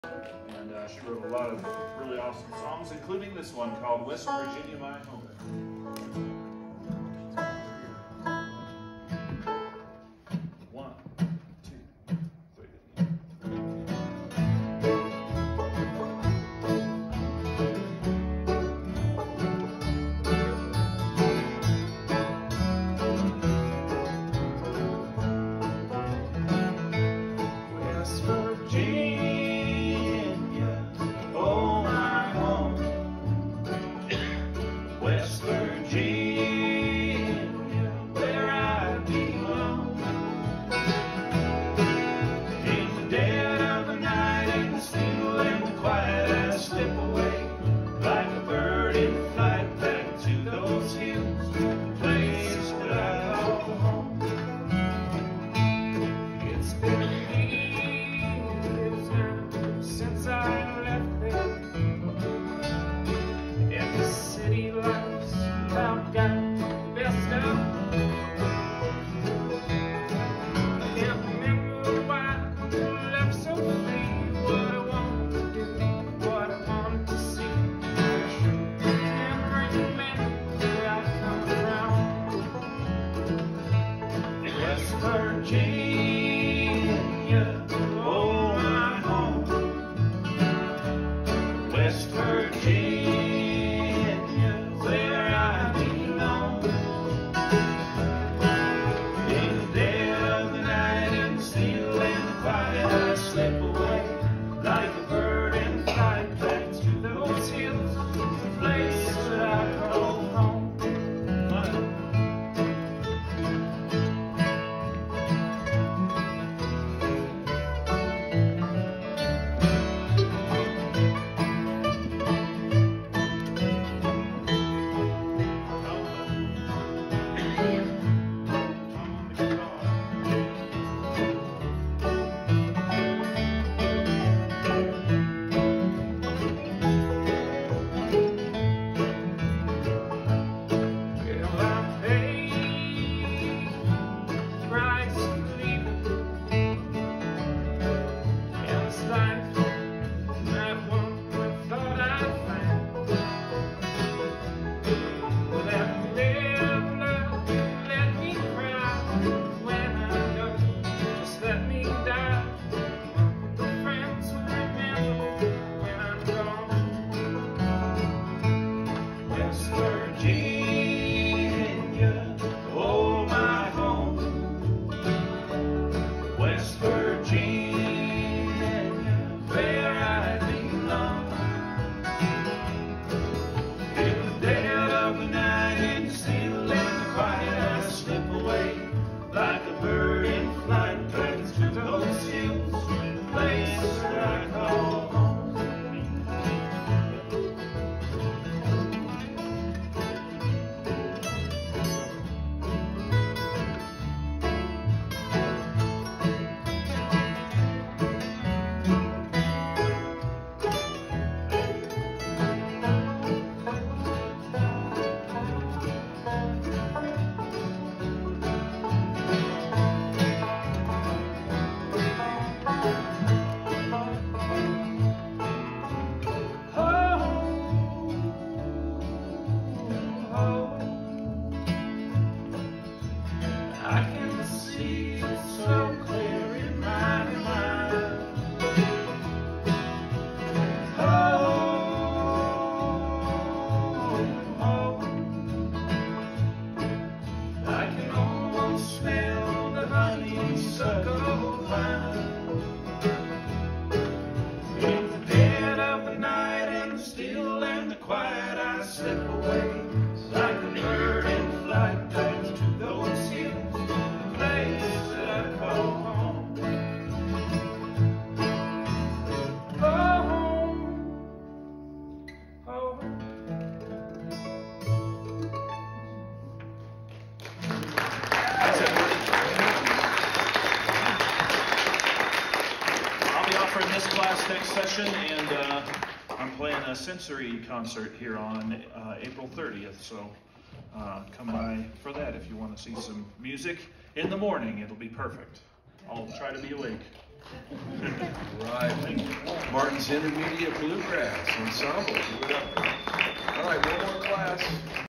And she wrote a lot of really awesome songs, including this one called West Virginia, My Home. One, two, three. West Virginia. West Virginia, where I belong. In the dead of the night, in the still and the quiet, I slip away like a bird in flight back to those hills, the place that I call home. It's been years now since I left there. City life's about got the best of me. I can't remember why I left so free. What I wanted to do, what I wanted to see. Can't remember where I come from. West Virginia, oh my home. West Virginia. Slip away like a bird in flight back to those hills, the place that I call home. Like a bird in flight back to those hills, the place that I call home. I can see it so clear in my mind. I can almost smell the honeysuckle vine. In the dead of the night and the still and the quiet, I slip away like a bird in flight back to those hills, the place that I call home. Home. That's it. I'll be offering this class next session, and I'm playing a sensory concert here on April 30th, so come by for that if you want to see some music in the morning. It'll be perfect. I'll try to be awake. Right. Martin's Intermediate Bluegrass Ensemble. Give it up. All right, one more class.